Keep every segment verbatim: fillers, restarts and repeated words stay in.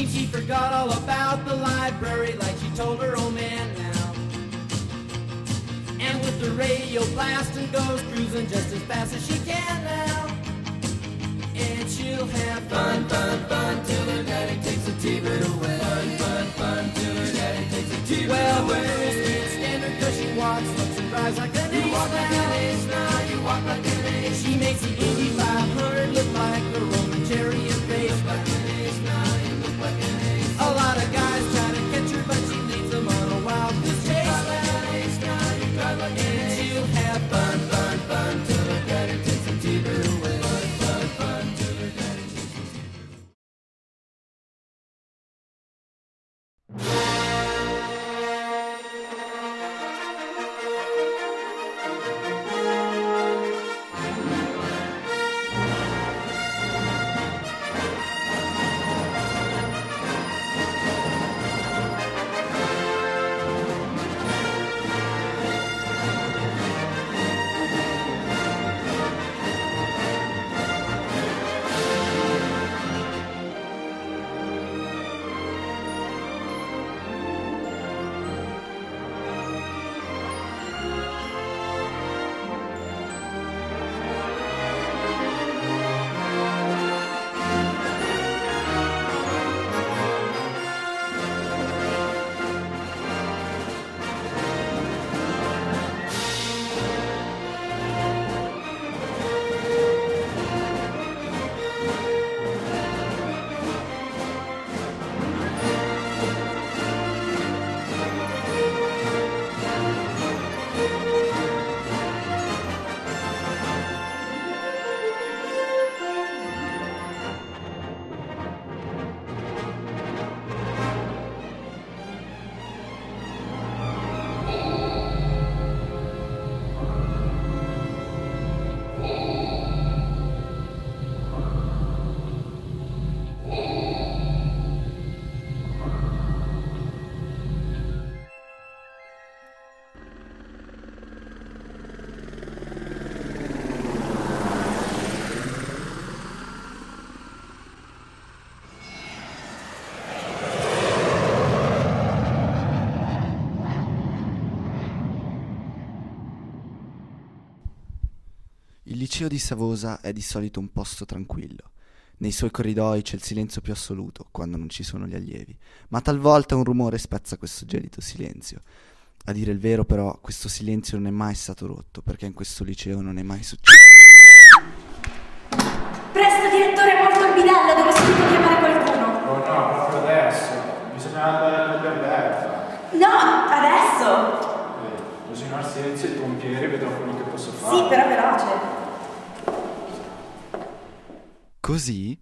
Seems she forgot all about the library like she told her old man now. And with the radio blasting goes cruising just as fast as she can now. And she'll have fun, fun, fun till her daddy takes a T-bird away. Fun, fun, fun till her daddy takes a T-bird well, away. Well, the girls can't stand her cause she walks, looks and drives like an ace. You walk like an ace now, you walk like an ace. She makes the Indy five hundred look like the Roman chariot race. Like an ace now, you look like an ace. A lot of guys try to catch her but she leads them on a wild goose chase. Like an ace now, you drive like an ace. And she'll have fun, fun, fun till her daddy takes a T-bird away. Fun, fun, fun till her daddy takes a T-bird away. Il liceo di Savosa è di solito un posto tranquillo. Nei suoi corridoi c'è il silenzio più assoluto quando non ci sono gli allievi, ma talvolta un rumore spezza questo gelido silenzio. A dire il vero, però, questo silenzio non è mai stato rotto, perché in questo liceo non è mai successo. Presto, direttore, molto il bidello, devo subito chiamare qualcuno. Oh no, proprio adesso. Bisogna andare alla Berberta. No, adesso. Eh, così in silenzio i pompieri vedrò quello che posso fare. Sì, però veloce. Così?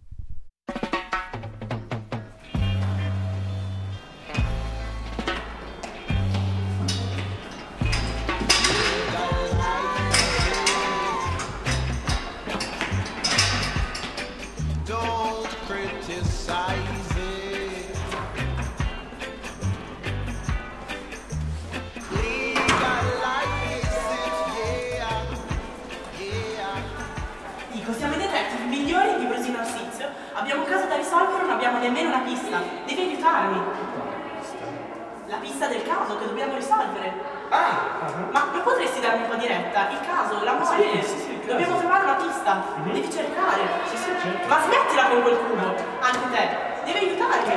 Dico, siamo i detective migliori di Brasino Arsizio. Abbiamo un caso da risolvere, non abbiamo nemmeno una pista. Devi aiutarmi. La pista del caso che dobbiamo risolvere. Ah! Ma non potresti darmi un po' di retta? Il caso, la moglie. Sì, sì, sì, il caso. Dobbiamo trovare una pista. Mhm. Devi cercare. Sì, sì, certo. Ma smettila con quel cubo. Anche te. Devi aiutarmi.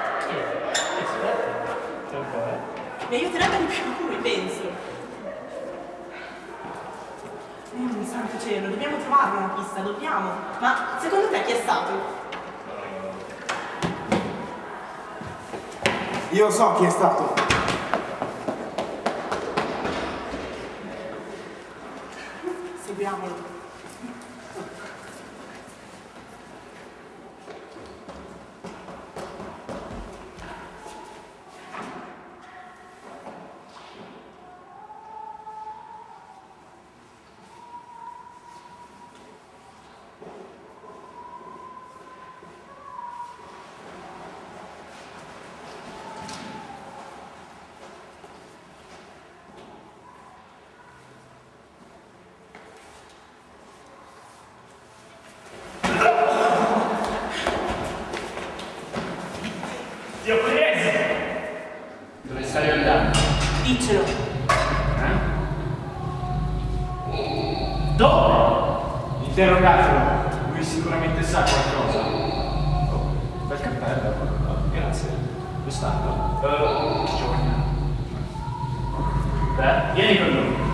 Aspetta, un po', eh. Mi aiuterebbe di più lui, penso. Mm, santo cielo, dobbiamo trovare una pista, dobbiamo. Ma secondo te chi è stato? Io so chi è stato. Seguiamolo. dare? Diccelo. Eh? Dove? Interrogatelo, lui sicuramente sa qualcosa. Oh, bel cappello. Oh, grazie. Dove stanno? Uh, che giorni. Beh, vieni con noi.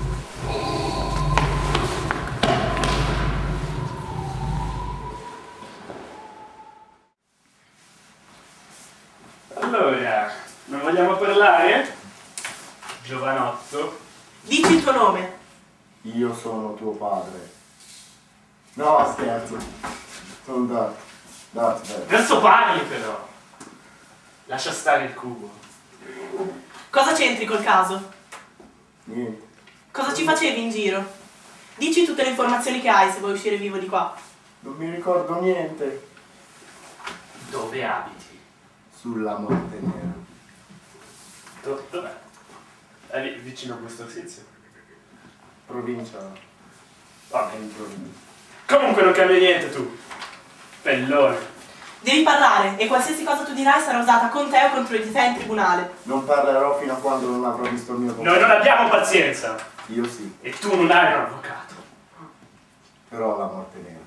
Allora, non vogliamo parlare? Giovanotto. Dici il tuo nome. Io sono tuo padre. No, scherzo. Sono Darth. Darth Vader. Adesso parli però. Lascia stare il cubo. Cosa c'entri col caso? Niente. Cosa ci facevi in giro? Dici tutte le informazioni che hai se vuoi uscire vivo di qua. Non mi ricordo niente. Dove abiti? Sulla Morte Nera. Do- dov'è? È vi- vicino a questo Orsizio. Provincia. Vabbè. In provincia. Comunque non cambia niente tu. Pellone. Devi parlare e qualsiasi cosa tu dirai sarà usata con te o contro di te in tribunale. Non parlerò fino a quando non avrò visto il mio Noi compagno. non abbiamo pazienza. Io sì. E tu non hai un avvocato. Però la Morte Nera.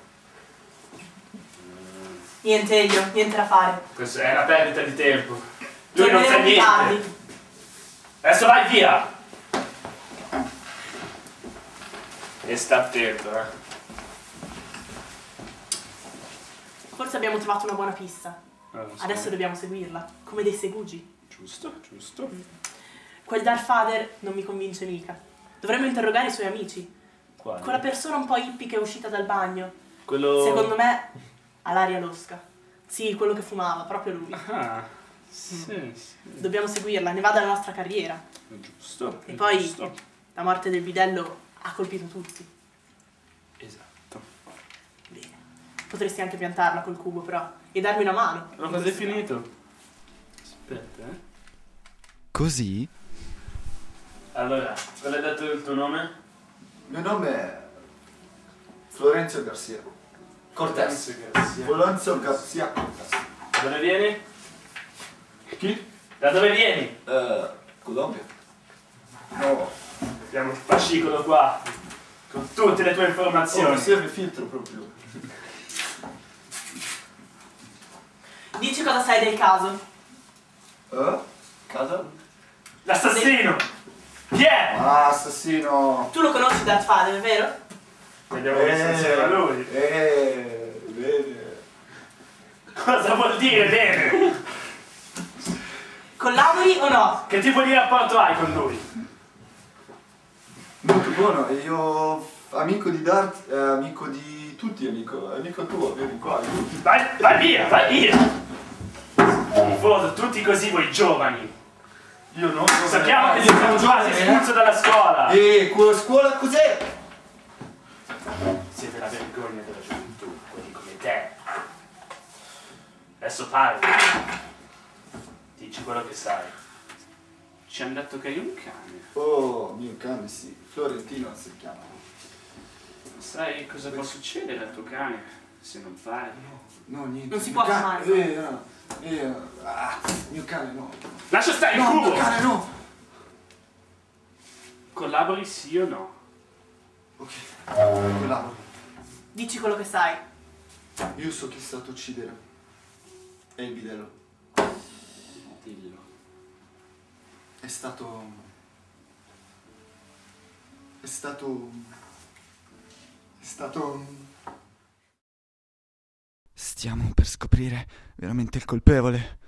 Niente Elio, niente da fare. Questa è una perdita di tempo. Lui non sa Torneremo più niente. tardi. Adesso vai via. E sta attento, eh. Forse abbiamo trovato una buona pista. Eh, non so. Adesso dobbiamo seguirla, come dei segugi. Giusto, giusto. Quel Darth Vader non mi convince mica. Dovremmo interrogare i suoi amici. Quale? Quella persona un po' hippie che è uscita dal bagno. Quello... Secondo me ha l'aria losca. Sì, quello che fumava, proprio lui. Ah, sì, sì. Dobbiamo seguirla, ne va della nostra carriera. Giusto. E poi giusto. la morte del bidello ha colpito tutti. Esatto. Bene. Potresti anche piantarla col cubo, però, e darmi una mano. L'ho quasi finito. Aspetta, eh. Così? Allora, qual è dato il tuo nome? Il mio nome è Florenzo Garcia. Cortés. Grazie. Florenzo Garcia Cortés. Da dove vieni? Chi? Da dove vieni? Eh, Colombia. No. Abbiamo il fascicolo qua. Con tutte le tue Oh, informazioni. mi serve filtro proprio. Dici cosa sai del caso. Eh? Casa? L'assassino! Chi è? Ah, assassino. Tu lo conosci Darth Vader, vero? Vediamo che insieme a lui. Eh, vede. Cosa vuol dire bene? Collabori o no? Che tipo di rapporto hai con lui? Molto buono. E io, amico di Darth, eh, amico di tutti, amico, amico tuo, vieni qua. Vai, vai via, vai via! In fondo, tutti così voi giovani. Io non so. Sappiamo che io siete sono quasi giovane, eh. espulso dalla scuola. E quella scuola cos'è? Siete la vergogna della gioventù, quelli come te. Adesso parli. Dici quello che sai. Ci hanno detto che hai un cane. Oh, mio cane, sì. Florentino si chiama. Sai cosa può succedere al tuo cane se non parli? No, niente. Non si Mio può cane- fumare. Eh, no. Eh, ah, mio cane no. Lascia stare il No, cubo! mio cane no. Collabori sì o no? Ok. Collaboro. Dici quello che sai. Io so chi è stato a uccidere. È il bidello. Dillo. È stato... È stato... È stato... Stiamo per scoprire veramente il colpevole.